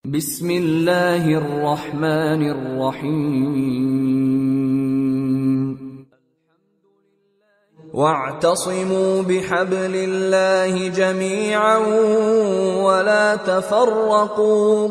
بسم الله الرحمن الرحيم واعتصموا بحبل الله جميعا ولا تفرقوا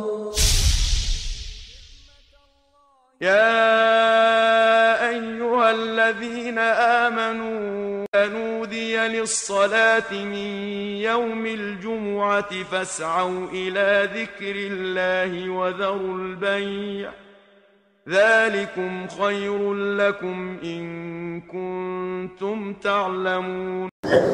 يا أيها الذين آمنوا نودي للصلاة من يوم الجمعة فاسعوا إلى ذكر الله وذروا البيع ذلكم خير لكم إن كنتم تعلمون.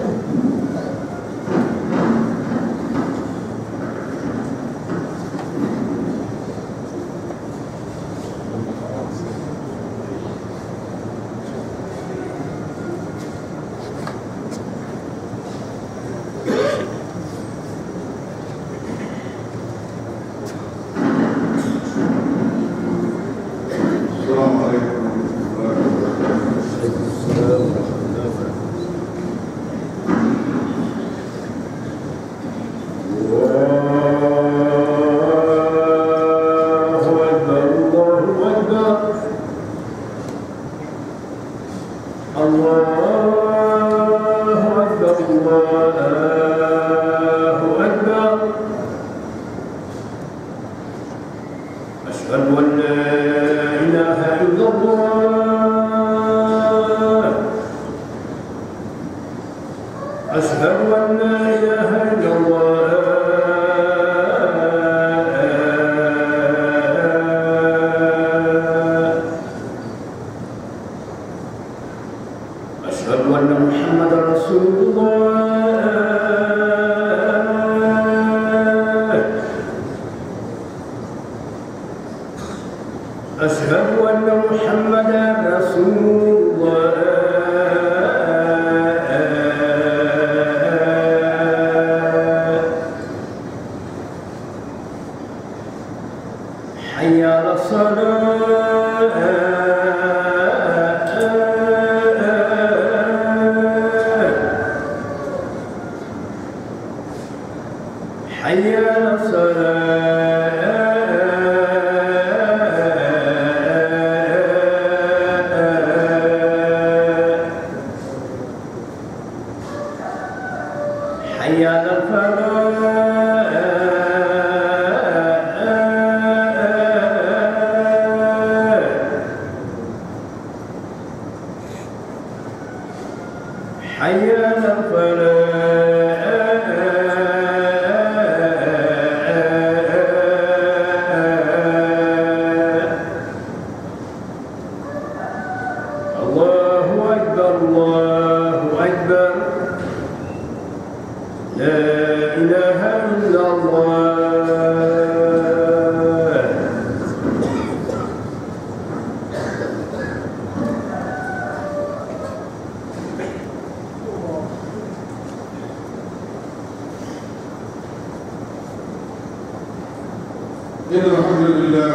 الحمد لله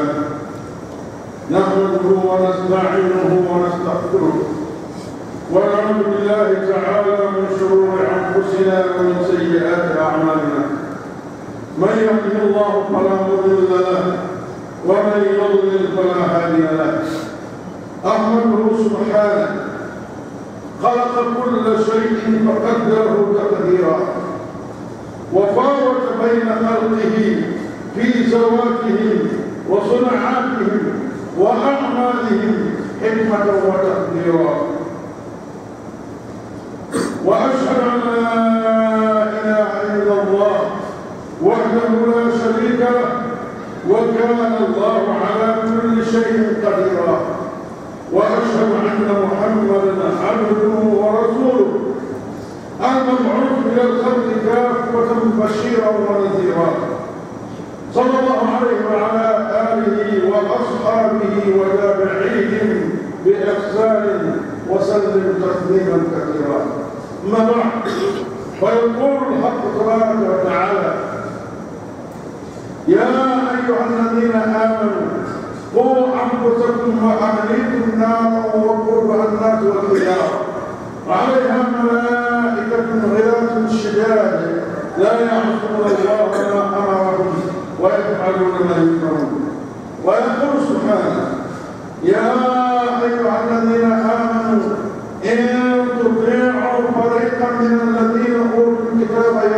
نحمده ونستعينه ونستغفره ونعوذ بالله تعالى من شرور انفسنا ومن سيئات اعمالنا. من يهده الله فلا مضل له ومن يضلل فلا هادي له. احمده سبحانه خلق كل شيء فقدره تقديرا وفاوت بين خلقه في زواتهم وصنعاتهم وأعمالهم حكمة وتقديرا. وأشهد أن لا إله إلا الله وحده لا شريك له وكان الله على كل شيء قديرا. وأشهد أن محمدا عبده ورسوله المبعوث إلى الخلق كافة بشيرا ونذيرا صلى الله عليه وعلى آله وأصحابه وتابعيهم بإحسان وسلم تسليما كثيرا. أما بعد فيقول الحق تبارك وتعالى: يا أيها الذين آمنوا قوا أنفسكم وأهليكم نارا وقودها الناس والحجارة عليها ملائكة غلاظ شداد لا يعصون الله ما أمرهم ويفعلون ما يؤمرون. ويقول سبحانه: يا أيها الذين آمنوا إن تطيعوا فريقا من الذين أوتوا الكتاب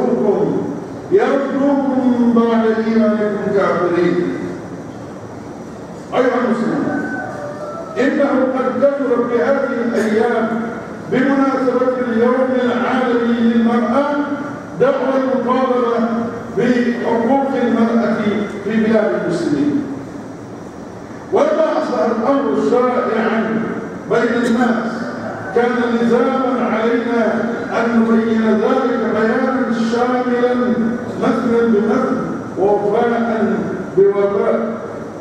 يردوكم بعد إيمانكم كافرين. أيها المسلمون، إنه قد كثر في هذه الأيام بمناسبة اليوم العالمي للمرأة دعوى المطالبة بحقوق المرأة في بلاد المسلمين. ولما أصبح الأمر شائعا بين الناس كان لزاما علينا أن نبين ذلك بيانا شاملا مثلا بمثل ووفاء بوفاء،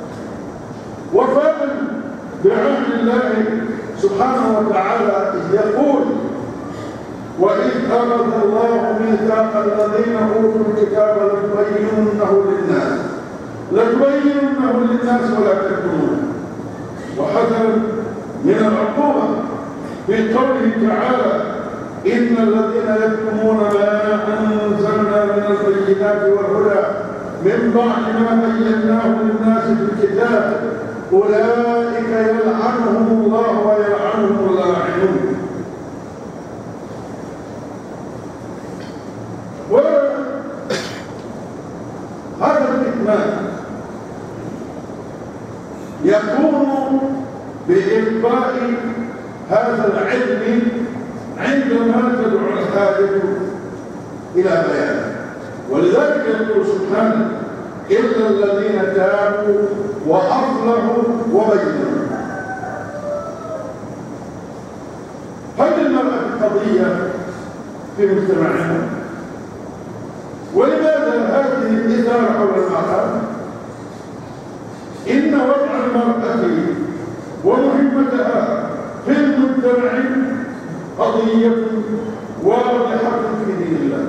وفاء بعهد الله سبحانه وتعالى إذ يقول: وإذ أخذ الله ميثاق الذين أوتوا الكتاب لتبيننه للناس ولا تكتمونه. وحذر من العقوبة في قوله تعالى: إن الذين يكتمون ما أنزلنا من البينات والهدى من بعد ما بيناه للناس في الكتاب أولئك يلعنهم الله ويلعنهم اللاعنون. وهذا الكتمان يكون بإخفاء هذا العلم عندما تدعو الحاجة إلى بيانه. ولذلك يقول سبحانه: إلا الذين تابوا وأصلحوا وبينوا. هل المرأة قضية في مجتمعنا؟ ولماذا هذه الإثارة حول المرأة؟ إن وضع المرأة ومهمتها في المجتمع قضية واضحة في دين الله.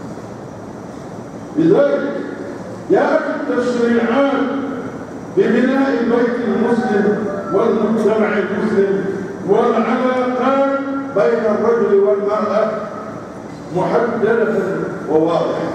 لذلك جاءت التشريعات ببناء البيت المسلم والمجتمع المسلم والعلاقات بين الرجل والمرأة محددة وواضحة.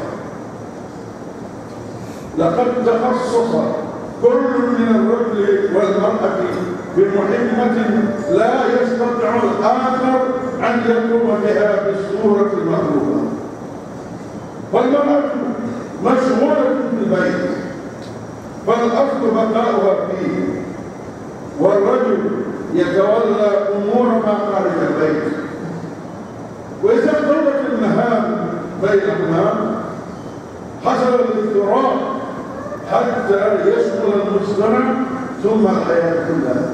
لقد تخصص كل من الرجل والمرأة بمهمة لا يستطيع الآخر أن يقوم بها بالصورة المطلوبة. فالمرأة مشغولة بالبيت فالأصل بقاؤها فيه، والرجل يتولى أمور ما خارج البيت. وإذا اختلت المهام بينهما حصل الاضطراب حتى يشمل المجتمع ثم الحياة كلها.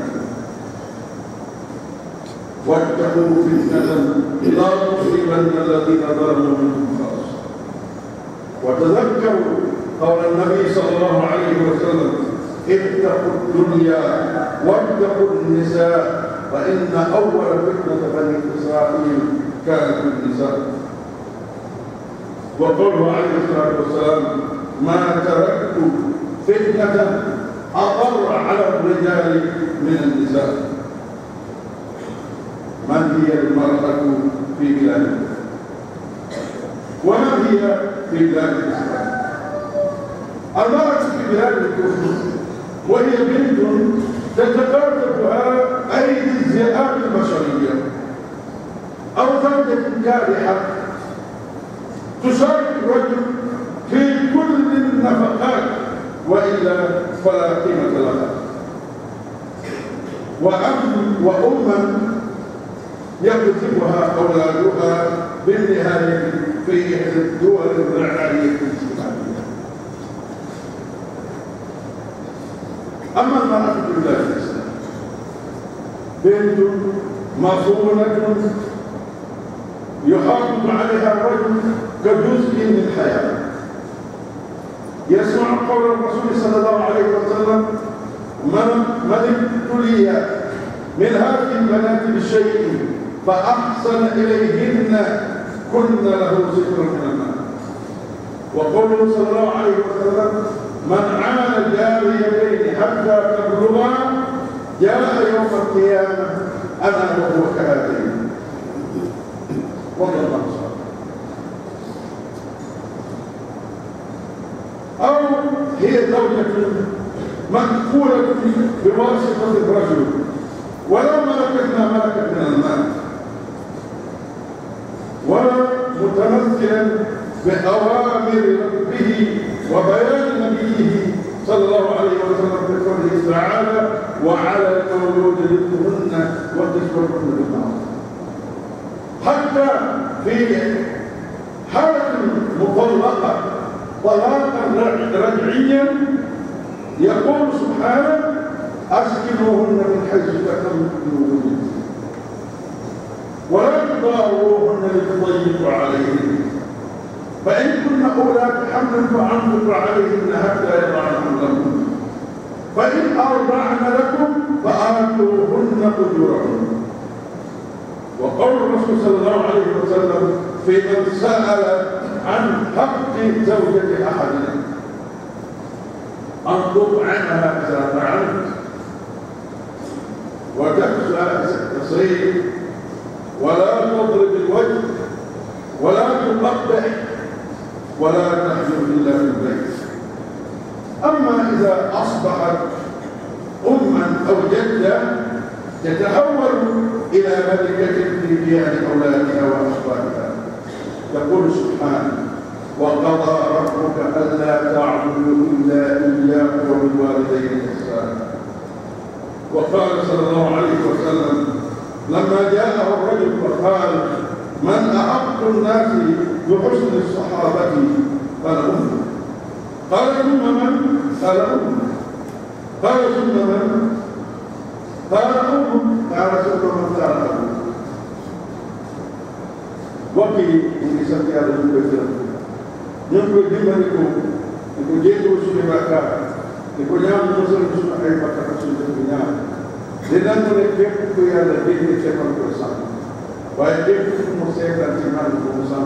واتقوا فتنة لا تصيبن الذين ظلموا منكم خاصة. وتذكروا قول النبي صلى الله عليه وسلم: اتقوا الدنيا واتقوا النساء فإن أول فتنة بني إسرائيل كانت النساء. وقوله عليه الصلاة والسلام: ما تركت فتنة أضر على الرجال من النساء. من هي المرأة في بلاد الله؟ ومن هي في بلاد الإسلام؟ المرأة في بلاد الكفر وهي بنت تتكاتفها أيدي الذئاب البشرية أو زوجة كارحة تشارك الرجل في كل النفقات وإلا فلا قيمة لها. وأما يكتبها أولادها بالنهاية في إحدى الدول الرعاية الاجتماعية. أما المرأة في بلاد الإسلام بنت مصونة يحافظ عليها الرجل كجزء من حياته. يسمع قول الرسول صلى الله عليه وسلم: من ابتلي من هذه البنات بشيء فأحسن إليهن كن له ستر من النار. وقوله صلى الله عليه وسلم: من عانى الجاريتين حتى تبلغا جاء يوم القيامة أنا وهو كهاتين. والله أو هي زوجة مكفولة بواسطة الرجل ولا ملكت ما ملكت من المال ولا متمثلا بأوامر ربه وبيان نبيه صلى الله عليه وسلم في قوله تعالى وعلى المولود رزقهن وكسوتهن بالمعروف. حتى في حالة مطلقة طلاقا رجعيا يقول سبحانه أسكنوهن من حيث سكنتم من وجودكم ولا تضاروهن لتضيقوا عليهن فإن كن أولاد حمل فأنفقوا عليهن حتى يضعن حملهن فإن أرضعن لكم فآتوهن أجورهن. وقول الرسول صلى الله عليه وسلم في من سأل عن حق زوجة أحدنا أن تطعمها إذا طعمت وتكسى التصريف ولا تضرب الوجه ولا تقبح ولا تحجر إلا في البيت. أما إذا أصبحت أما أو جدة تتحول إلى ملكة في ديان أولادها وأصحابها. يقول سبحانه وقضى ربك ألا تعبدوا إلا إياه وبالوالدين إحسانا. وقال صلى الله عليه وسلم لما جاءه الرجل فقال من أحق الناس بحسن الصحابة؟ قال أمه. قال ثم من؟ قال أمه. قال ثم من؟ قال أمه. قال ثم من؟ قال أمه. وقي إني سمي هذا المبتر نقول دمركم نقول جيتوا سنة بكاء نقول يوم نوصل سنة أي بكاء سنة بناء لأن نريد كوي هذا الدين نتكلم كرسان ويجب مسيطة تمان كرسان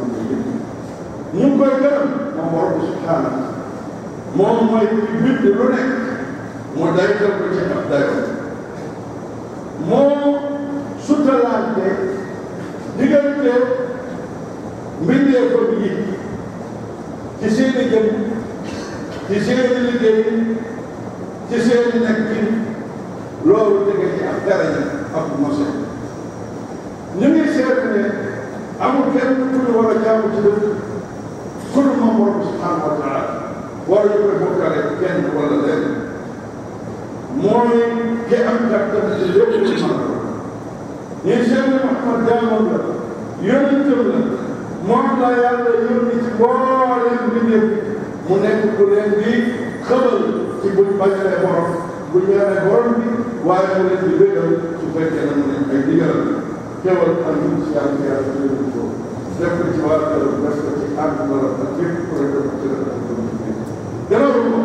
نقول كلام نمر سبحانه ما يبيد لونك ما دايما بتشكل دايما ما سطلانته diggante mbindeef yi ci seeni jëm ci seeni liggéey ci seeni nekkin loolu tege ci ak daraja ak mose ñu ngi seet ne amul kenn ku ñu war a jaamu ci dëkk ku dul moom borom subhanahu wa taala war ñu koy bokkale kenn wala leen mooy ki am kàttan ci lépp lu mën ñi seen Muhammad jaamam la yonentam la moom la yàlla yónni ci mbooleem mbindeef mu nekk ku leen di xëbal ci buñ bañalee borom buñ ñaanee borom bi waaye mu leen di bégal su fekkee na mu ne ay digal teewal ak ñun si yàlla yàlla yónni ko def ko ci waa kër def ko ci ànd wala ak képp ku la def ci la def gannaaw ko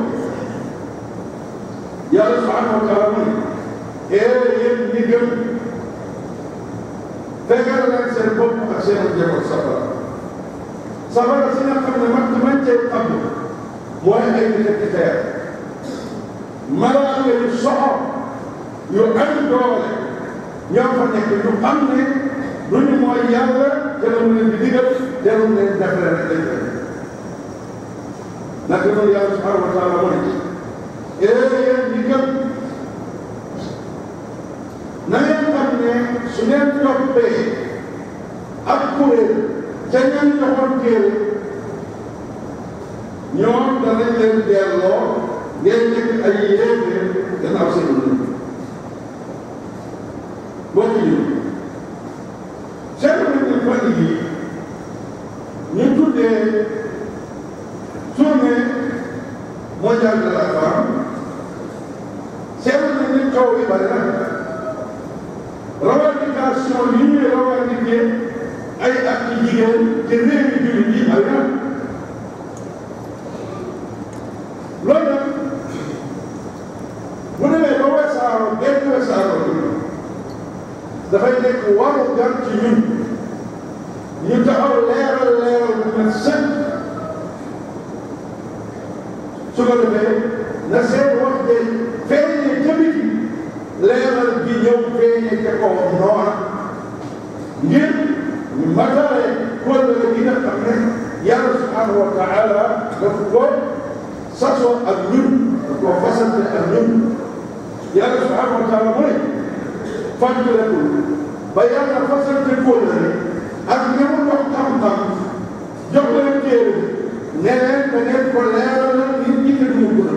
yàlla subhanahu wa taala mu ne yéen ñi gëm fegal leen seen bopp ak seen njaboot safara si nga xam ne man cee xam mooy ay nit teer malaaka yu soxor yu am doole ñoo fa nekk yu am ne duñu mooy yàlla te lu mu leen di digal te lu mu leen def leen rek dañ koy naka noonu yàlla subhanahu wa taala mu ne yéen ñi gëm na ngeen xam ne su ngeen toppee ak kuréel ca ñan joxoon téere ñoom danañ leen delloo ngeen nekk ay yéeféer gannaaw seen dund bokk yi seetlu nañ ne fan yi ñu tuddee journée mondiale de la femme seetlu nañ ne kaw yi bari na revendication yi ñuy revendiquer ay ak ci jigéen te réewi jullit yi ay na loolu nag bu demee ba weesaaroo benn weesaaroo bi dafay nekk waru gar ci ñun ñu taxaw leeral bu mel sëkk su ko defee na seen wax de feeñee jëmit leeral bi ñëw feeñee ca kaw noona ngir ñu matale kóllëre gi nga xam ne yàlla subhanahu wa taala daf ko sasoo ak ñun da koo fasante ak ñun yàlla subhanahu wa taala mooy fàttalikul ba yàlla fasante kóllëre ak ñamu jox xam-xam jox leen téere ne leen da ngeen ko leeralal nit ñi te duñu ko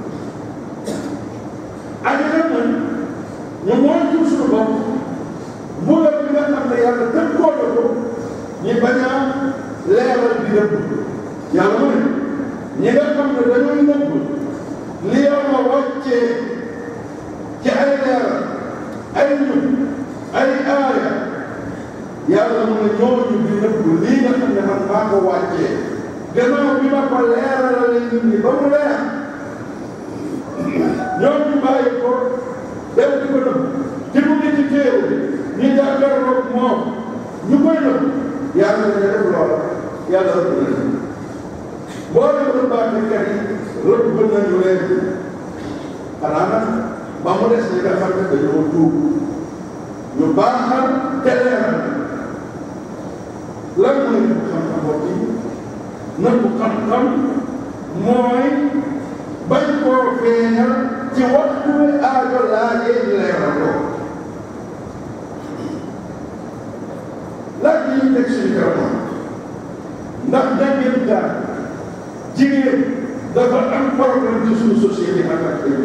ajana man ñu mooy tur suñu bopp mbugal bi nga xam ne yàlla tënkoo na ko ñi bañ a leeral di dëbb yàlla mu ne ñi nga xam ne dañuy nëbb li yàlla wàccee ci ay leeral ay ñun ay aaya yàlla mu ne ñooñu di nëbb lii nga xam ne man maa ko wàccee gannaaw bi ma ko leeralale nit ñi ba mu leer ñoom ñu bàyyi ko dem di ko nëbb ci mu ngi ci téere ñu jàkkaarloog moom ñu koy nëbb yàlla na def loola yàlla rëbb na boo dem rëbbaatekat yi rëbb nañu leen xanaa nag ba mu des ñi nga xam ne dañoo tuub ñu baaxal te leeral lan mooy nëbb xam-xam mbokk yi nëbb xam-xam mooy bañ koo feeñal ci waxtu wi aajo laajee ñu leeral ko laaj yi ñu teg suñu kanam ndax dangeen daal jigéen dafa am problème ci suñu société en tant que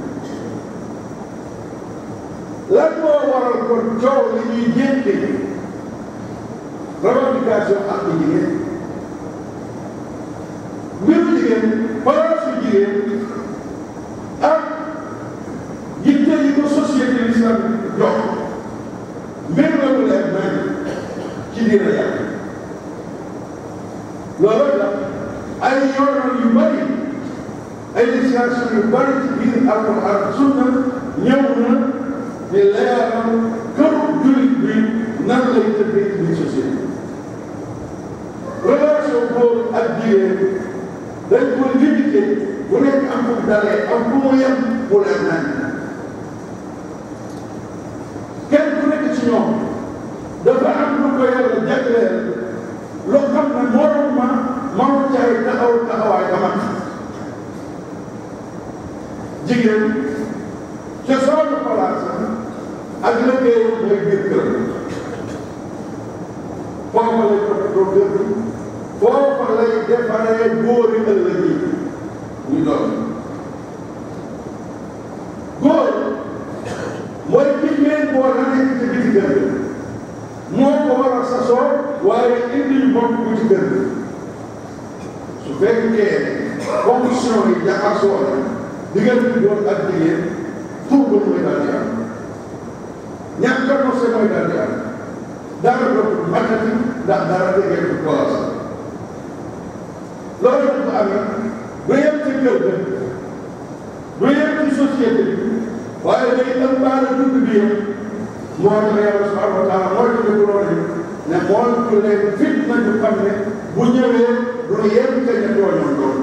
lan moo waral kon coow li ñuy jénte revendication ak jigéen mbiru jigéen place yu jigéen ak yitte yi ko société l'islam jox mbir la mu leer nañ ci diina yàlla loolu la ay yoonal yu bari ay législation yu bari ci biir alquran ak sunna ñëw na di leeral këru jullit bi nan lay tëddee ci biir société relation góor ak jigéen dañ ko limité bu nekk am fu mu dalee am fu mu yem mu leer nañ kenn ku nekk ci ñoom dafa am lu ko yàlla jagleel loo xam ne morom ma mënu caay taxawaay ba mat jigéen ca soolu place ak liggéeyam mooy biir kër foofa lay toppatoo kër gi foofa lay defaree góori ëllëg yi ñu doon góor mooy jigéen boo la nekk ci biti kër gi moo ko war a sasoo waaye indi ñu bokk bu ci kër gi su fekkee condition yi jaxasoo la diggante góor ak jigéen tuub ba mooy daal di am ñàkk a mos mooy daal di am dara dootul matati ndax dara déggee du place loolu dafa amee du yem ci kër ga du yem ci société bi waaye day ëmbaale dund bi yëpp moo tax yàlla subhanahu wa taala mooy tudd loolu ne moytu leen fitna ñu xam ne bu ñëwee du yem ca ña tooñoon doon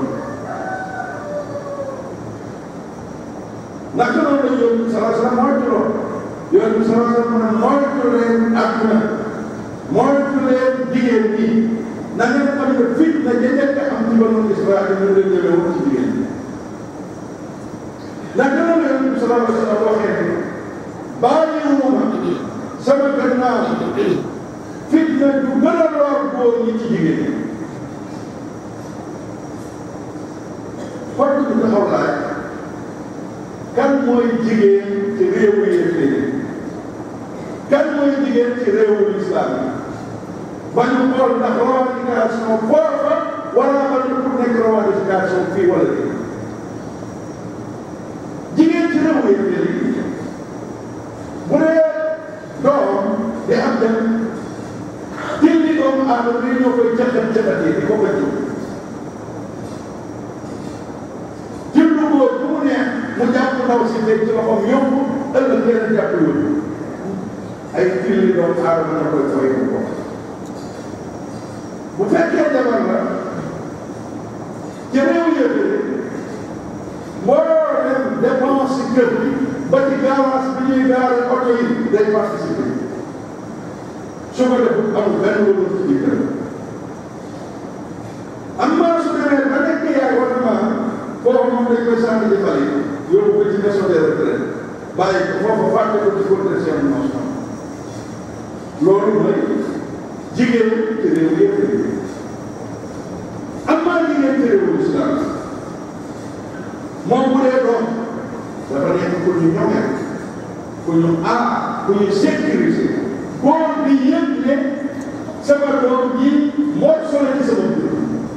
naka noonu la yóbbu salaa salaam moytu loolu yóbbu salaa salaam mu ne moytu leen àdduna moytu leen jigéen ñi na ngeen xam ne fitna ja njëkk am ci banu Israël ñu leen ñëwee woon ci jigéen ñi naka noonu la yóbbu salaa salaam waxee ne bàyyiwuma sama gannaaw fitna du gën a lor góor ñi ci jigéen ñi fokk ñu taxaw laaj kan mooy jigéen ci réewu yéeféer kan mooy jigéen ci réewu islam ba ñu xool ndax revendication foofa wala ba ñu pour nekk revendication fii wala fii jigéen ci réewu yéeféer yi bu dee doom di am dem tilli doomu aadama yi ñoo koy caxat-caxatee di ko bëcc tillu góor bu mu neex mu jàpp ndaw si teg ci loxoom yóbbu ëllëg yeneen jàpp yóbbu ay tilli doomu aadama ñoo koy fay ko bu fekkee jabar la ci réew yëpp mbooleem dépense si kër gi ba ci garage bi ñuy gaare oto yi day participer su ko defut amul benn wóor ci biir kër am maa su demee ba nekk yaay wala maa koo koy sànni di fali yóbbu ko ci maison de retraite bàyyi ko foofu fàtte ko ci continuer seen notion loolu mooy jigéen ci réew yëpp am maa jigéen ci réewu islam moom bu dee doom dafa nekk ku ñu ñoŋeel ku ñu aar ku ñu sécuriser góor bi yëpp ne sama doom ji moo solo ci sama biir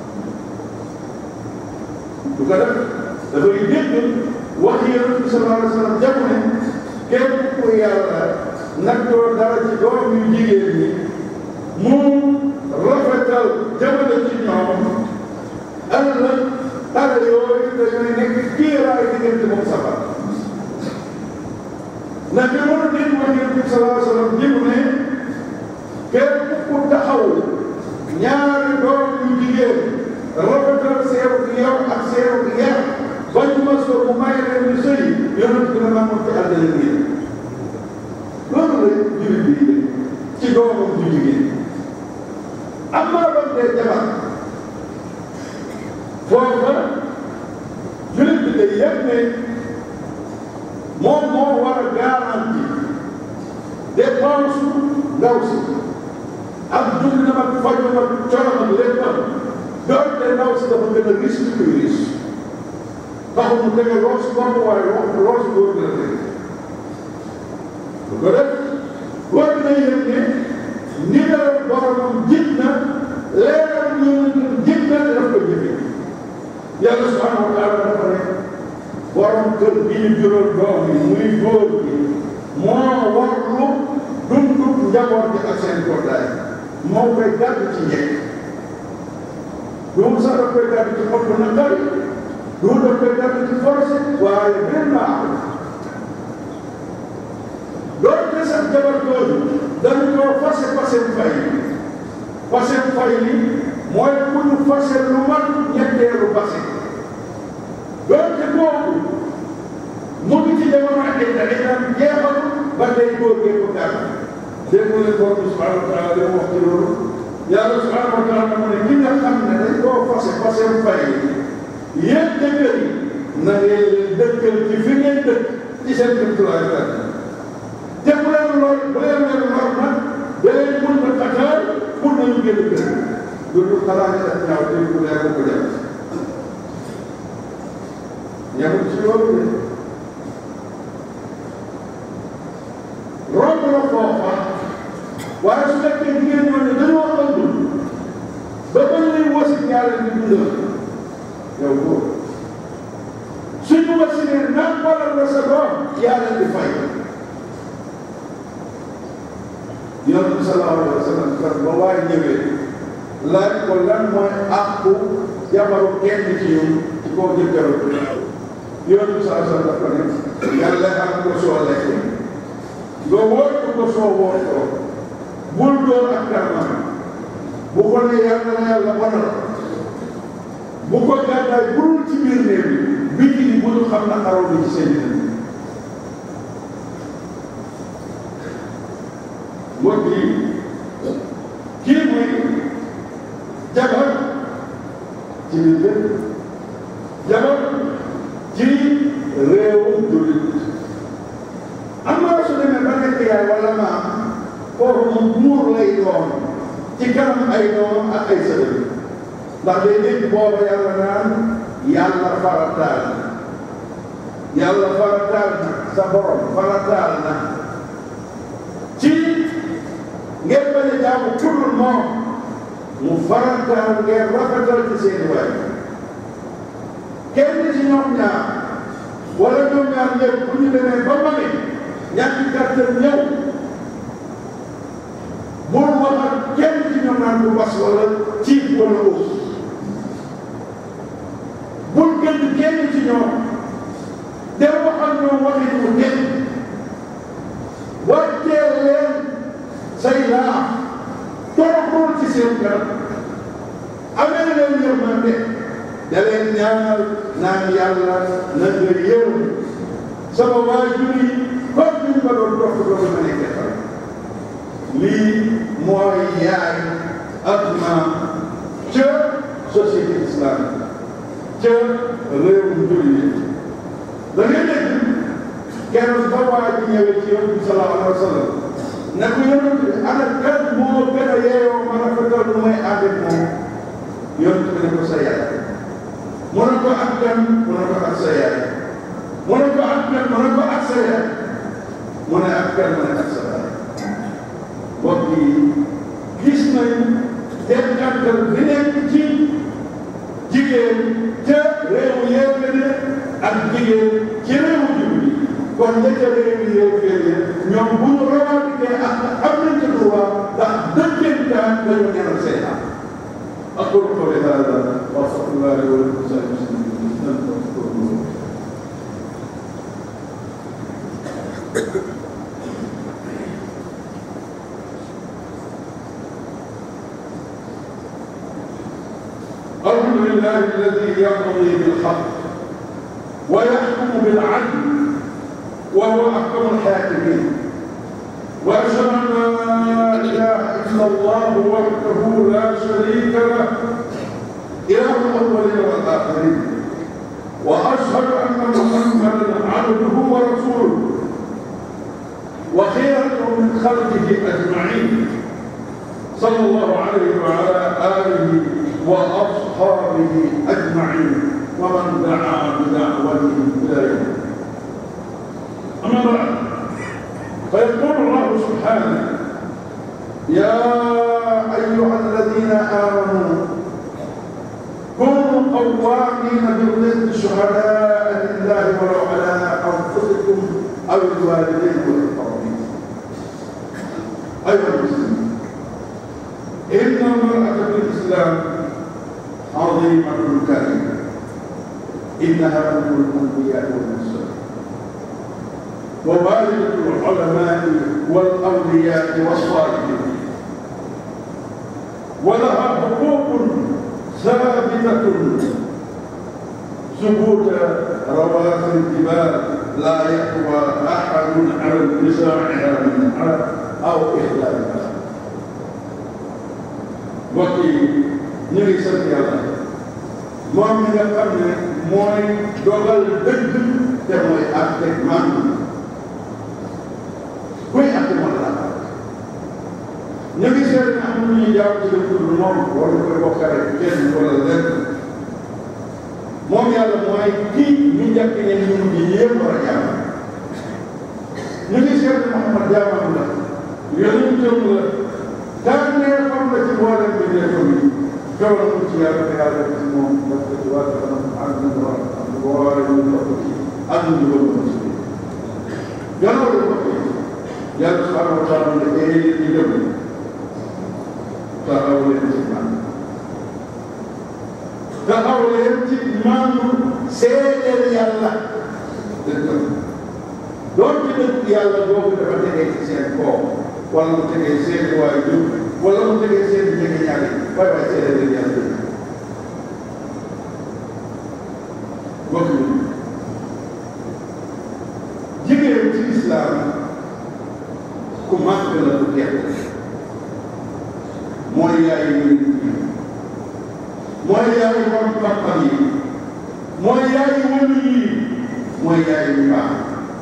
du ko def dafay dégg wax Yonent bi sallallahu alayhi wa sallam jàpp ne képp ku yàlla nattoo dara ci doom yu jigéen ñi mu rafetal jëmale ci ñoom ëllëg xale yooyu dañuy nekk kiiraay diggante moom safar ndax bi mën a dégg wax Yonent bi sallallahu alayhi wa sallam jëpp ne képp ku taxaw ñaari doom yu jigéen rafetal seeru yow ak seeru yar bañ ma soo bu may leen ñu sëy Yonent bi dina moom ci àddina bi loolu la jullit bi ci doomam ju jigéen am naa doon dee jabar foofa jullit bi day yëg ne moom moo war a garanti dépense ndaw si ak dundam ak fajam ak colam ak léppam doonte ndaw si dafa gën a risque que risque taxul mu tege loos bopp waaye loos góor gën a tege bu ko def góor gi day yëg ne ndigal boromam jib na leeral yonentam jib na te daf ko jëfee yàlla subhanahu wa taala dafa ne borom kër bi ñu jural doom yi muy góor gi moo warlu dundu njaboot gi ak seen koddaay moo koy gàdd ci njëkk loolu sax daf koy gàdd ci xol bu naqari loolu daf koy gàdd ci forcé waaye benn doonte sax jabar jooju dañu koo fase fasem fay li mooy ku ñu fase lu mat ñetteelu fase doonte boobu mu ngi ci jamono ak itam jeexal ba tey góor gee ko gàtt dégg leen borom bi subhanahu wa taala li mu wax ci loolu yàlla subhanahu wa taala mu ne ki nga xam ne dañ koo fasem fay yéen dëkkër yi na ngeen dëkkal ci fi ngeen dëkk ci seen jumtuwaay la te bu leen lor nag da leen mun na taxaar pour nañu génn kër loolu xalaat ne daf ñaaw te bu leer ko def ñamul ci loolu de romb la foofa waaye su fekkee jigéen ñoo ne dañoo ëmb ba bañ lay wasi ñaare di dundal yow góor suñu wasinee naan wala la sa doom yaa leen di fay Yonent bi sallallahu alayhi wa sallam ba waaye ñëwee laaj ko lan mooy àqu jabaru kenn ci ñun ci koo jëkkëru Yonent bi sallallahu alayhi wa sallam dafa ne yàlla am ko soo lekk nga wóor ko soo wóor ko bul doon ak kanam bu ko ne yàlla na yàlla bonal bu ko gàddaay bul ci biir néeg bi biti bi bul xam na xaroo bi ci seen dina mbokk yi kii mooy jabar ci biir kër jabar ci réewum jullit am na su demee ba nekk yaay wala maam foofu moom buur lay doon ci kanam ay doom ak ay sëriñ ndax day dégg booba yàlla naan yàlla farataal na sa borom farataal na ci ngeen bañ a jaamu kudul moom mu farataal ngeen rafetal ci seeni waay kenn ci ñoom ñaar wala ñoom ñaar ñëpp bu ñu demee ba magi ñàkk gàttal ñëw bul wax ak kenn ci ñoom naan bu bas wala ciib wala uus bul gëdd kenn ci ñoom dem wax ak ñoom waxi mu kenn wàcceel leen say laa toroxul ci seen kanam amee leen yërmande da leen ñaanal naan yàlla na nga yërëm sama waajur yi comme ni ñu ma doon dox doon ma nekk xale lii mooy yaay ak maam ca société islamique ca réewum jullit da ngay dégg keroog ba waa ji ñëwee ci yonent bi sallallahu alayhi wa sallam ne ko yonent bi ana kan moo gën a yeeyoo ma rafetal lu may ànd ak moom yonent bi ne ko sa yaay mu ne ko ak kan mu ne ko ak sa yaay mu ne ko ak kan mu ne ko ak sa yaay mu ne ak kan mu ne ak sa yaay mbokk yi gis nañu tekkaatal bi nekk ci jigéen ca réewu yéeféer ak jigéen ci réewu jullit kon ña ca réewu yéeféer ñoom bu ñu revendiquer ak am nañ ci droit ndax dëkkantaan dañu ñaanal seen am أقول قولي هذا وأستغفر الله لي ولكم سائر المسلمين الحمد لله الذي يقضي بالحق ويحكم بالعدل وهو أحكم الحاكمين وأشهد أن لا إله إلا الله وحده لا شريك له إله الأولين والآخرين وأشهد أن محمدا عبده ورسوله وخيرته من خلقه أجمعين صلى الله عليه وعلى آله وأصحابه أجمعين ومن دعا بدعوته إلى يوم أما بعد فيقول الله سبحانه يا أيها الذين آمنوا كونوا قوامين بالقسط شهداء لله ولو على أنفسكم أو الوالدين والأقربين أيها المسلمين إن المرأة في الإسلام عظيمة كريمة إنها أم الأنبياء والمرسلين ووالدة العلماء والأولياء والصالحين ولها حقوق ثابتة ثبوت رواسي الجبال لا يقوى أحد على انتزاعها منها أو إخلالها وكي نري sant Yàlla moom mi nga xam ne mooy dogal dëgg te mooy àtte man kuy àtte moom la ñu ngi seet ne am na ñuy jaaw ci dëkk bi moom wala koy bokkale kenn wala lenn moom Yàlla mooy kii ñu njëkk ne ñu mujj yëpp war a jaam ñu ngi seet ne Muhammad jaamam la yonentam la tànneefam la ci mboolem bi neefam yi jaww ci Yàlla te Yàlla ci moom daf ko ci wàllu kanam ak ñu war a boole ñu topp ci ak ñu bëgg a suñu gannaaw la ko Yàlla subhanahu wa taala ne ay ñu dem taxaw leen ci man taxaw leen ci maanu seedeel Yàlla dëgg doon ci dëgg Yàlla boobu dafa tegee ci seen kaw wala mu tegee seen waajur wala mu tegee seen jege ñaari waaye waaye seedeel leen Yàlla dëgg bokk jigéen ci islam ku màgg la du gerte mooy yaayu nit yi mooy yaayu borom xam-xam yi mooy yaayu wëlu yi mooy yaayu ñu baax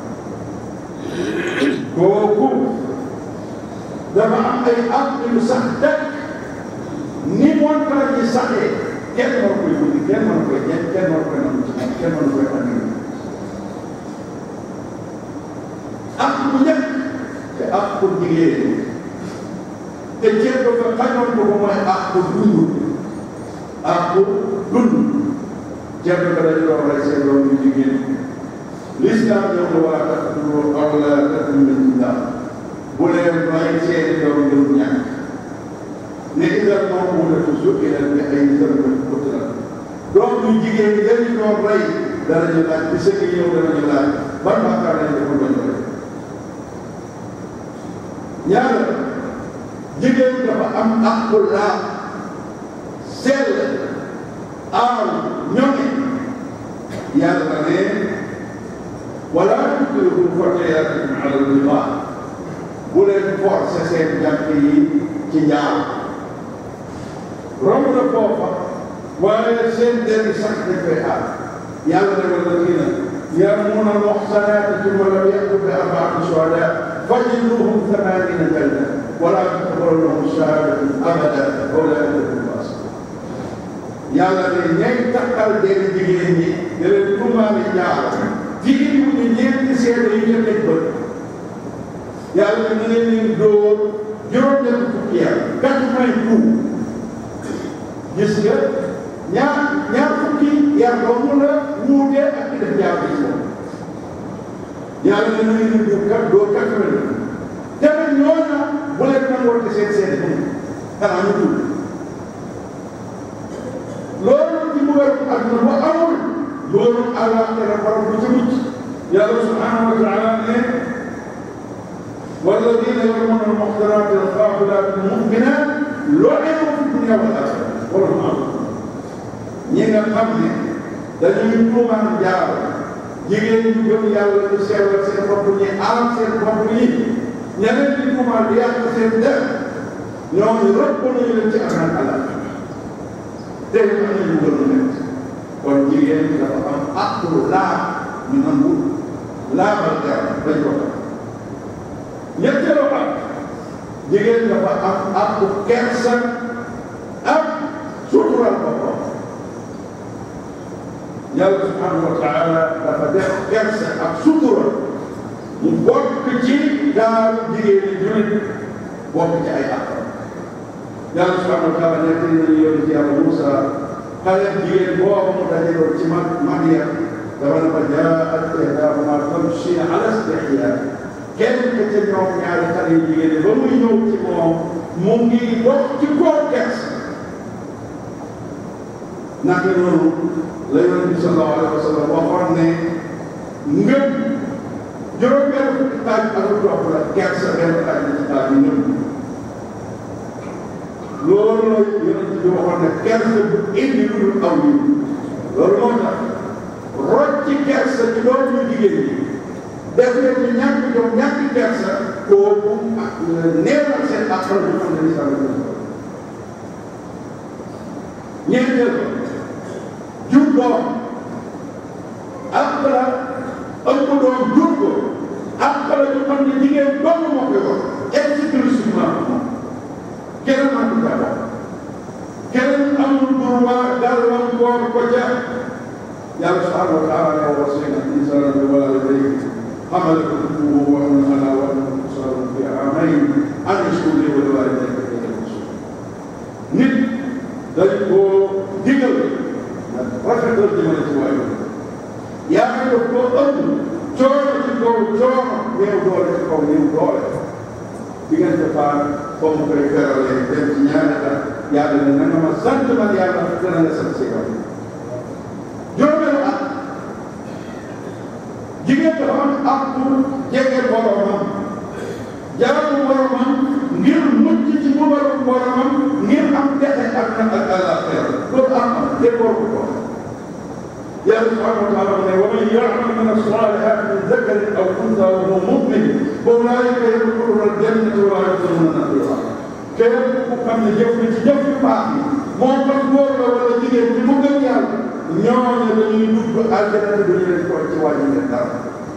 kooku dafa am ay at yu sax dëkk ni montagne yi saxee kenn war koy guddi kenn war koy ñett kenn war koy nangu ci kenn war koy andi ak bu njëkk te ak pour jigéen te ceeb ba nga xañoon ko ba mooy ak pour dund ak pour dund ceeb ba dañu doon rey seen doom yu jigéen l'islam ñëw na waa taqtulu awlaadakum min imlaaq bu leen rey seen doom ngir ñàkk ne idan maw'uudatu su'ilat bi ayyi dhanbin qutilat doom yu jigéen yi dañu doon rey danañu laaj bi sëñ yi ñëw danañu laaj ban bàkkaar lañ defoon bañ ko def ñaar jigéen dafa am àqu laab sell aaw ñoŋi Yàlla ne wala tukrihu fatayaatikum ala al-bigaa bu leen forcer seen jànq yi ci njaam romb na foofa waaye seen der sax dañ koy aar yàlla ne walladina yarmuuna al-muhsanaati thumma lam ya'tu bi arba'ati shuhadaa fajliduuhum 80 jalda wa laa taqbalu lahum shahaadatu abadan wa ulaa'ika humul faasiquun. yàlla ne ñay takkal dee jigéen ñi ne leen tuumaale jaar jigéen ñi ñu ñeenti seede yu ñu teg bët yàlla ne na leen leen dóor juróom-ñetti fukki yar 80 coups. gis nga ñaar fukki yar doomu la wuutee ak ki def jaar bi moom yàlla ne na leen dóor 80 tamit ñooñu bu leen nangoo te seen seede bi xanaa ñu tudd loolu ci mbugal àdduna bu amul loolu àllaaxira borom bu ci mucc yàlla subhaanahu wa taala ne walladina yarmuuna al-muhsanaati al-gaafilaati al-mu'minaat lu'inu fi dunya wal aaxira wala mu am ñi nga xam ne dañuy tuumaan jaar jigéen ñu gëm yàlla ñu seewal seen bopp ñi aar seen bopp yi ñeneen di tuumaan di yàq seen der ñooñu rëbb nañu leen ci amaan àllaaxira te am nañu gën a nekk kon jigéen ñi dafa am àqu laab ñu nangu laabal yaram bañ ko xam ñetteelu ak jigéen dafa am àqu kersa ak sutural boppam yàlla subhanahu wa taala dafa def kersa ak sutura mu bokk ci daaru jigéen ñi jullit bokk ci ay àqam yàlla subhanahu wa taala nekk nañu yónni ci yàlla Muusa xale jigéen boobu mu dajeewoon ci Madian dafa ne ko jaa'at ihdaahumaa tamshi alaa istihyaa kenn ca ñoom ñaari xale yu jigéen ba muy ñëw ci moom mu ngi dox ci kaw kersa naka noonu la Yonent bi sallallahu alayhi wa sallam waxoon ne ngëm juróom-benn fukki taaj ak lu topp la kersa benn taaj la ci taaj yi ngëm loolu la Yonent bi waxoon ne kersa bu indi lu dul aw yi loolu moo tax rocc ci kersa ci doom yu jigéen ñi def leen ñu ñàkk jom ñàkk kersa kooku neeral seen àqal bu xam ne lislaam la ñeenteel ko jur doom àq la ëpp doom jur ko àq la ñu xam ne jigéen doomu moo koy wax exclusivement keneen am du ko keneen amul droit gàllankoor ko ca yàlla subhanahu wa taala ne wassayna al-insaana bi waalidayhi حملته أمه وهنا على وهن وفصاله في عامين أن اشكر لي ولوالديك إليه المصير. nit dañ koo digal rafetal jëmale ci waay yaa ngi def koo ëpp coono ci kaw coono néew doole ci kaw néew doole diggante faar foo mu koy feralee dem ci ñaari at yàlla ne na nga ma sant man yàlla dana la sant si kaw juróomeelu at jigéen dafa am àqu jege boromam jaamu boromam ngir mucc ci mbugalu boromam ngir am texe ak àllaaxira loolu am te boobu ko yàlla subhanahu wa taala ne wa man ya'mal min as-saalihaati min zakarin aw unsaa wa huwa mu'min fa ulaa'ika yadkhuluuna al-jannata wa laa yuzlamuuna naqiira képp ku xam ne jëf na ci jëf yu baax yi moo tax góor la wala jigéen ci mu gëm yàlla ñooñu dañuy dugg àjjana te duñu leen ko ci wàññi leen dara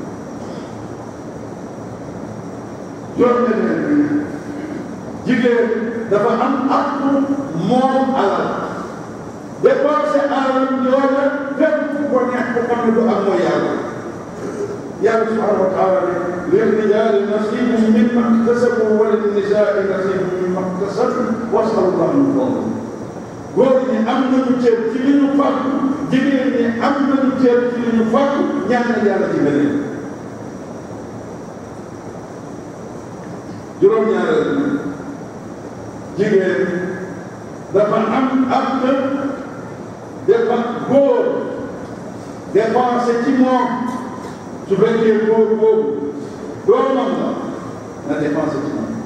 juróom-benn bi jigéen dafa am àqu moom alal dépensé alal yooya fépp fu ko neex ku xam ne du am mooy yàlla yàlla subhanahu wa taala ne lirrijaali nasiibun mimmaa iktasabuu wa linnisaa'i nasiibun mimmaa iktasabna was'alu llaaha min fadlihi góor ñi am nañu cër ci li ñu fàggu jigéen ñi am nañu cër ci li ñu fàggu ñaanal yàlla ci beneen juróom-ñaareel jigéen dafa am ak dafa góor dépensé ci moom su fekkee góor boobu doomam la na dépensé ci moom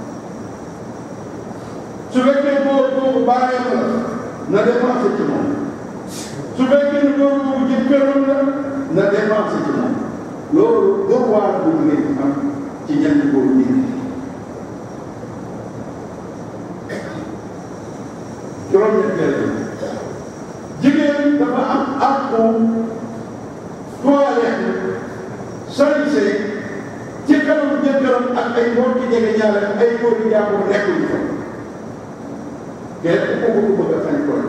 su fekkee góor boobu baayam la na dépensé ci moom su fekkee ne góor boobu jëkkëram la na dépensé ci moom loolu droit bu ngeen am ci ñetti góor ñi juróom-ñetteel jigéen dafa am àqu sañse ci kanam jëkkëram ak ay mbokki jege ñaare ay góor yu jàmbur nekkuñu fa kenn ku ko bëgg a sañ ko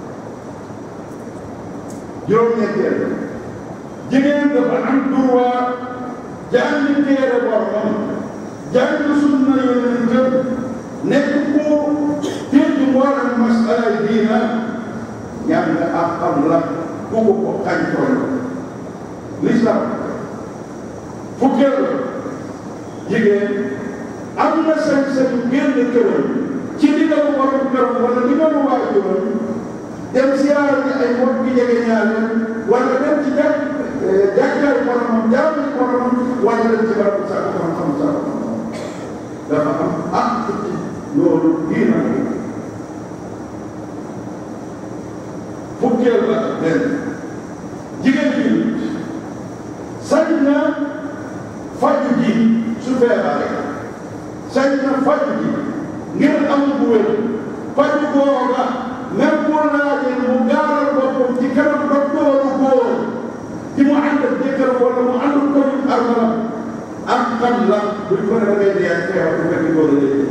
juróom-ñetteel jigéen dafa am droit jàng téere boromam jàng sunna yonent nekk ku dégg mboolem masala diina ñaan nga ak xam la ku ko xañ toll l'islam fukkeel jigéen am na sañ-sañu génn këram ci ndigalu borom këram wala ndigalu waajuram dem siyaare ji ay mbokk gi jege ñaare wala dem ci jàkkaay boromam jaamu boromam wala dem ci barab sax xam-xam sax dafa am ak ci loolu diina fukkeel la benn jigéen ji sañ na faju ji su feebaree sañ na faju ji ngir am bu wér faju googa même bu laajee mu gaaral boppam ci kanam doktooru góor ci mu ànd ak jëkkër wala mu ànd ko ñu armala ak xam la buñ ko ne da ngay dee feebar bu fekk góor a léegi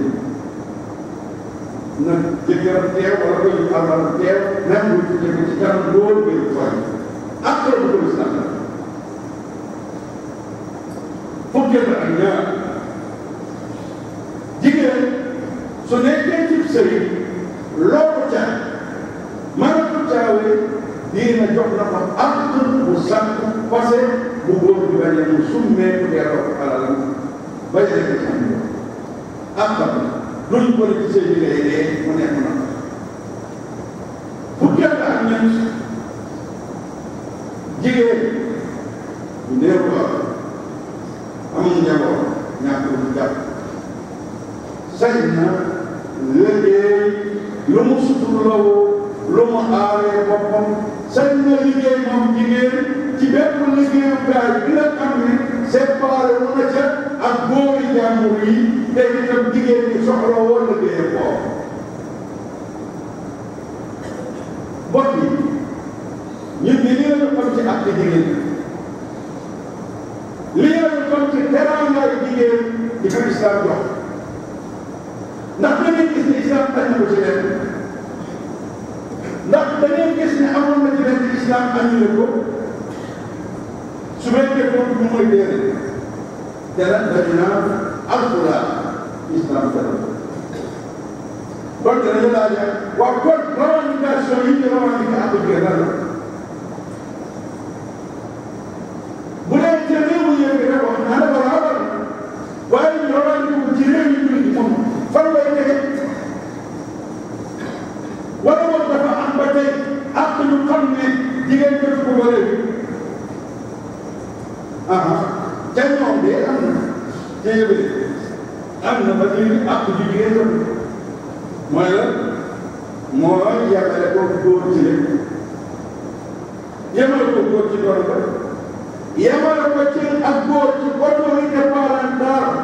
na jëkkër teew wala ko ñu armala teew même bu ci kanam góor ngir faj ak la bu ko islam la fukkeel ak ñaar jigéen su nekkee ci sëy loolu ca mënatu caawee diina jox na ko ak bu sànq passé bu góor bi bañ a mu summee ku delloo ko alalam bañ a nekk ci am ak xam luñ ko ci sëy bi lay dee mu nekk na fukkeel ak ñett jigéen bu néew la amul njaboot ñàkk lu jàpp sañ na liggéey lu mu suturloo lu mu aaree boppam sañ na liggéey moom jigéen ci bépp liggéeyukaay bi nga xam ne séparé wu na ca ak góori jàmbur yi te itam jigéen ñi soxla woo liggéeyam boobu bot yi ñun de lii la ñu xam ci ak jigéen lii la ñu xam ci teraangaay jigéen di ko islam jox ndax da ngeen gis ne islam tañ na ko ci leen ndax da ngeen gis ne amoon na ci leen islam annulé ko su fekkee foofu ñu mooy déedéet dara dañu naan alquran islam dara kon danañu laaj waaw kon revendication yi ñu revendiqué ak jigéen lan la bu dee ca réewu yëngu rek wax naa la baraabal waaye ñu revendiqué ko ci réew yi ñu moom fan lay tege wala moom dafa am ba tey ak ñu xam ne jigéen def ko ba léegi ca ñoom de am na ca yëbe am na ba léegi ak jigéen la mooy la mooy yàggale ko góor ci lépp yemale ko góor ci doon ba yemale ko ci ak góor ci autorité parentale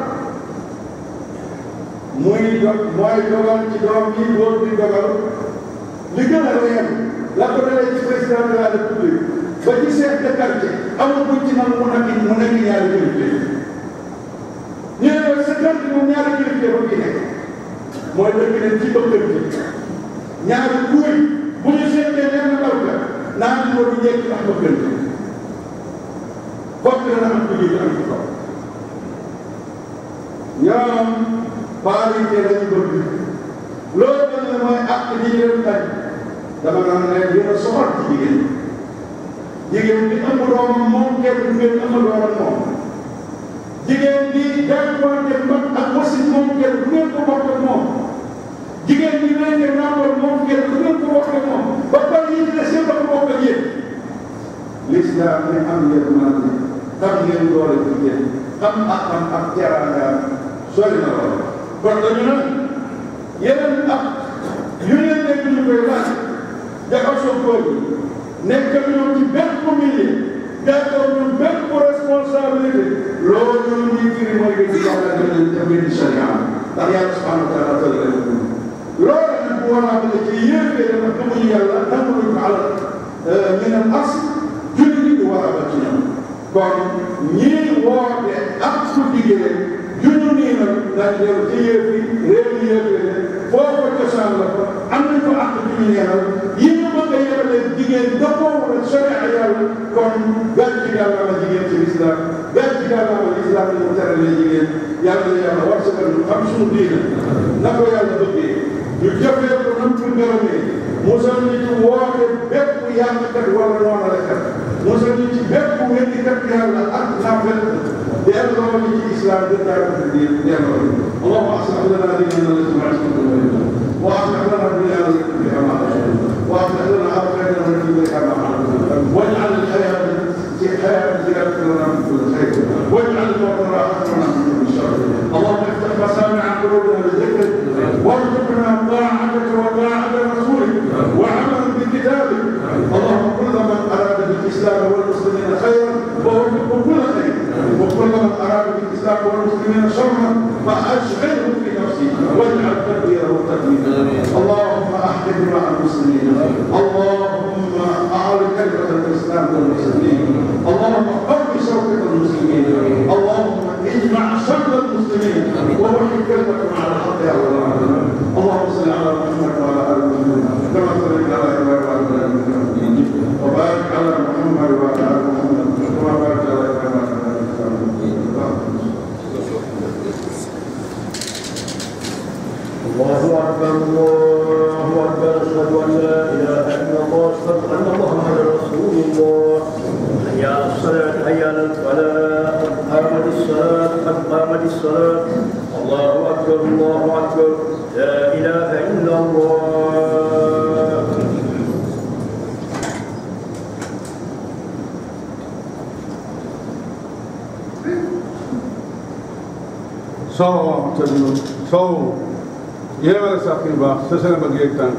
mooy dogal ci doom yi góor bi dogal li gën a réer la ko dalee ci président de la république ba ci chef de quartier amul buñ ci nangu mu nekk ñaari kilifte ñu ne sa kër gi moom ñaari kilifte ba fi nekk mooy dëkk leen ci bëggante ñaari kuy bu ñu seetee lenn ndaw la naan ko du njëkk ndax bëggante fokk na am ko jiitu am ci kaw ñoom parité lañu bëgg loolu la ne mooy ak di leen tañ dama naan ne dina soxal ci jigéen bi ëmb doomam moom kenn du ngeen ëmb doomam moom jigéen bi jànkuwante mbag ak wasit moom kenn du ngeen ko bokk ak moom jigéen bi nekkee nàmpal moom kenn du ngeen ko bokk ak moom ba pare yi dina seen ko bokk ak yéen l'islam ne am yërmande xam ngeen doole jigéen xam ak teraanga sori na lool kon dañu naan yeneen ak yu leen nekk ñu koy laaj jaxasoo góor yi nekk ñoom ci benn milieu gàttal ñu benn responsabilité loolu ñuy firi mooy que yàlla dana dem di sharia ndax yàlla subhanahu wa taala tëral leen loolu nag bu war a am ci yéefee dafa gëmuñu yàlla nanguñu ko alal min al asl julli di war a ba ci ñoom kon ñii daal di dellu ci yëf yi réew yi yëf foofu cosaan la ko am nañ ko àq bi ñu yeral yi ñu bëgg a yeralee jigéen dëppoo ak sharia yàlla kon gàcce yàlla la jigéen ci lislaam gàcce yàlla la lislaam la ñu teralee jigéen yàlla na yàlla war sa ñu xam suñu diine na ko yàlla bëggee ñu jëfee ko nam ko gërëmee musal ñu ci woote bépp yàqkat wala noonalekat musal ñu ci bépp weddikat yàlla ak naafel delloo ñu ci islam dëggaay ko fi diin delloo allahumma aslih lana dinana allati huwa ismatuna wa aslih lana dunyana allati fiha ma'ashuna wa aslih lana akhiratana allati ilayha ma'aduna waj'al al-hayata زيادة لنا من كل خير واجعل الموت راحة لنا من كل شر اللهم افتح مسامع قلوبنا لذكرك وارزقنا طاعتك وطاعة رسولك وعملا بكتابك اللهم كل من أراد بالإسلام والمسلمين خيرا ووفقه كل خير وكل من أراد بالإسلام والمسلمين شرا فأشغله في نفسه واجعل تدبيره تدميرا اللهم أحكم مع المسلمين اللهم أعل كلمة الإسلام والمسلمين اللهم قوي شوكة المسلمين اللهم اجمع شمل المسلمين ووحد كلمتهم على الحق يا رب العالمين اللهم صل على محمد وعلى ال محمد كما صليت على ابراهيم وعلى ال ابراهيم وبارك على محمد وعلى ال محمد كما باركت على ابراهيم وعلى ال ابراهيم الله اكبر الله اكبر اشهد ان لا اله الا الله اشهد ان محمدا رسول الله حي على الصلاه حي على الفلاح قد قامت الصلاه قد قامت الصلاه الله اكبر الله اكبر لا اله الا الله صوم يا ولا ساقي باخ سسنا بغيك تانك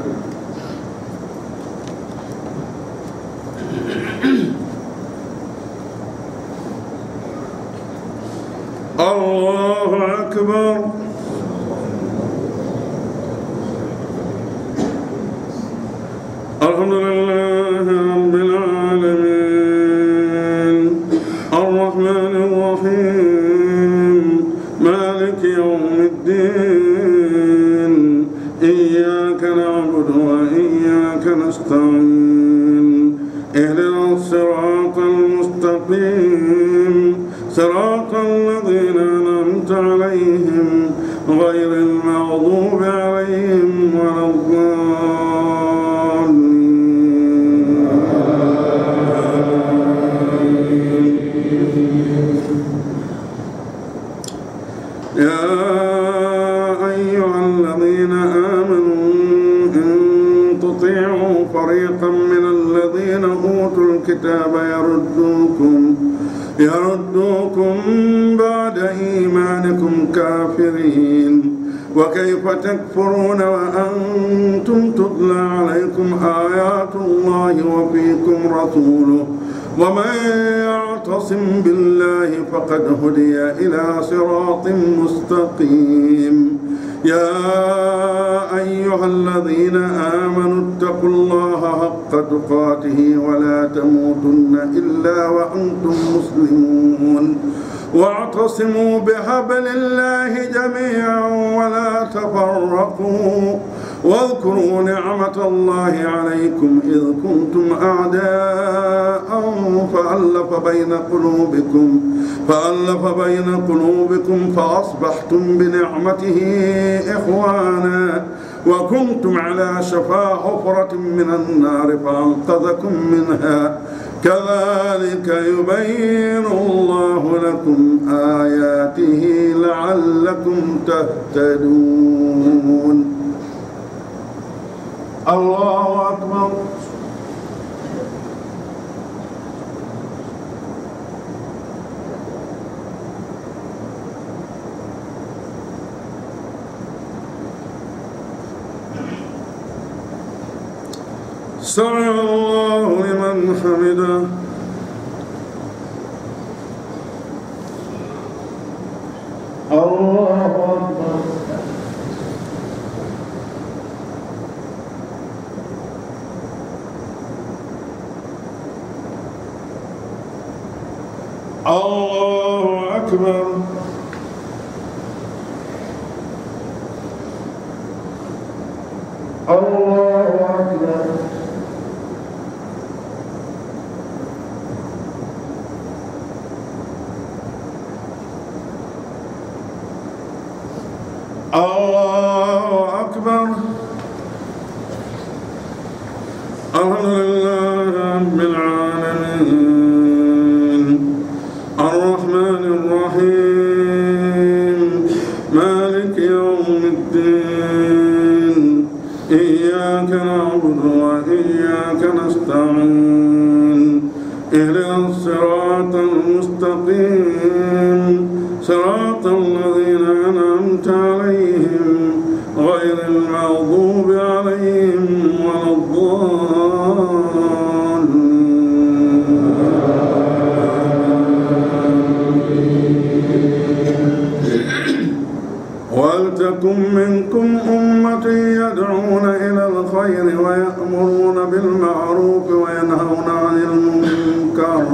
الله أكبر الحمد لله رب العالمين الرحمن الرحيم مالك يوم الدين إياك نعبد وإياك نستعين اهدنا الصراط المستقيم صراط الذين أنعمت عليهم غير المغضوب عليهم ولا الضالين يا أيها الذين آمنوا إن تطيعوا فريقا من الذين أوتوا الكتاب يردوكم بعد إيمانكم كافرين وكيف تكفرون وأنتم تتلى عليكم آيات الله وفيكم رسوله ومن يعتصم بالله فقد هدي إلى صراط مستقيم يا أيها الذين آمنوا اتقوا الله حق تقاته ولا تموتن إلا وأنتم مسلمون واعتصموا بحبل الله جميعا ولا تفرقوا واذكروا نعمة الله عليكم إذ كنتم أعداء فألف بين قلوبكم فأصبحتم بنعمته إخوانا وكنتم على شفا حفرة من النار فأنقذكم منها كذلك يبين الله لكم آياته لعلكم تهتدون الله أكبر سمع الله لمن حمده الله أكبر الله أكبر الرحمن الرحيم مالك يوم الدين إياك نعبد وإياك نستعين اهدنا الصراط المستقيم صراط الذين أنعمت عليهم غير المغضوب عليهم ولا الضالين. ولتكن منكم أمة يدعون إلى الخير ويأمرون بالمعروف وينهون عن المنكر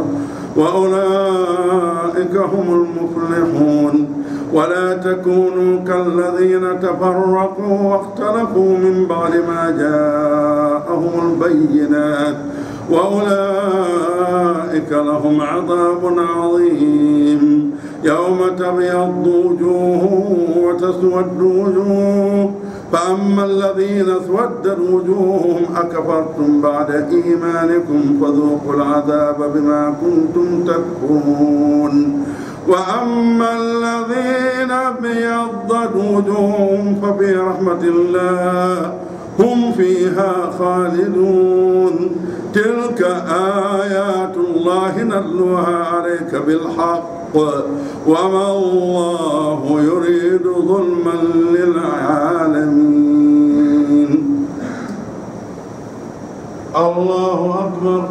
وأولئك هم المفلحون. ولا تكونوا كالذين تفرقوا واختلفوا من بعد ما جاءهم البينات وأولئك لهم عذاب عظيم. يوم تبيض وجوه وتسود وجوه فأما الذين اسودت وجوههم أكفرتم بعد إيمانكم فذوقوا العذاب بما كنتم تكفرون. وأما الذين ابيضت وجوههم ففي رحمة الله هم فيها خالدون. تلك آيات الله نتلوها عليك بالحق وما الله يريد ظلما للعالمين. الله أكبر.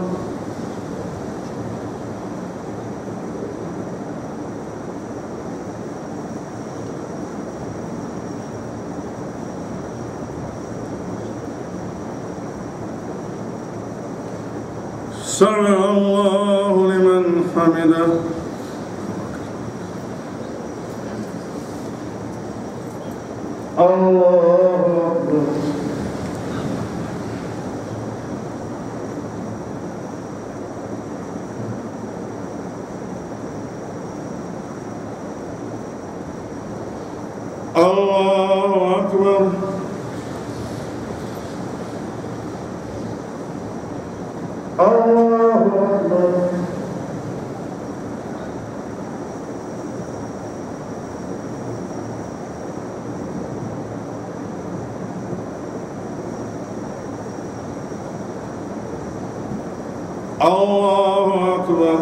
سمع الله لمن حمده. الله أكبر. الله أكبر. الله أكبر. الله أكبر.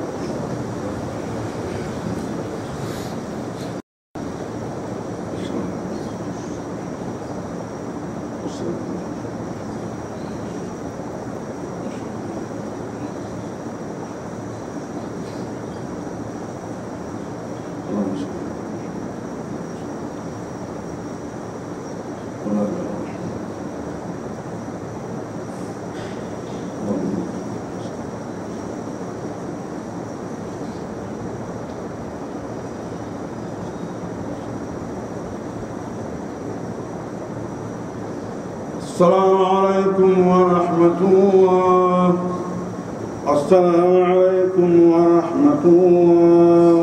السلام عليكم ورحمة الله. السلام عليكم ورحمة الله.